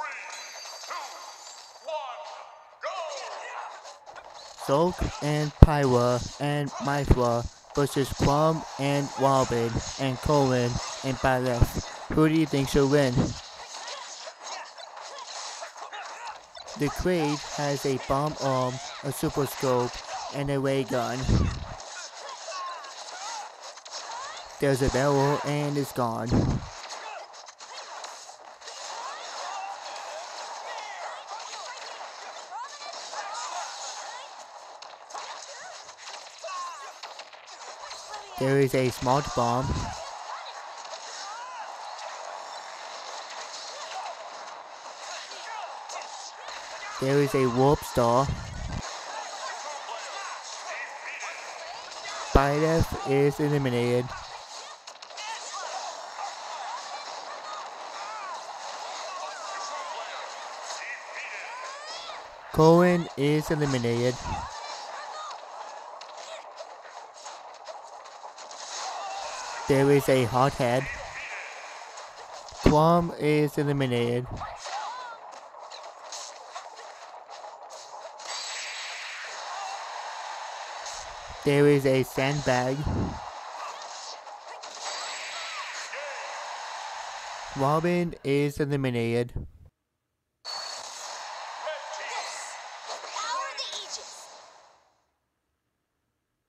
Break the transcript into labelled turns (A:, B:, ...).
A: Shulk and Pyra and Mythra versus Chrom and Xenoblade and Corrin and Byleth. Who do you think should win? The Creed has a bomb arm, a super scope, and a ray gun. There's a barrel and it's gone. There is a smart bomb. There is a warp star. Byleth is eliminated. Corrin is eliminated. There is a hothead. Chrom is eliminated. There is a sandbag. Robin is eliminated.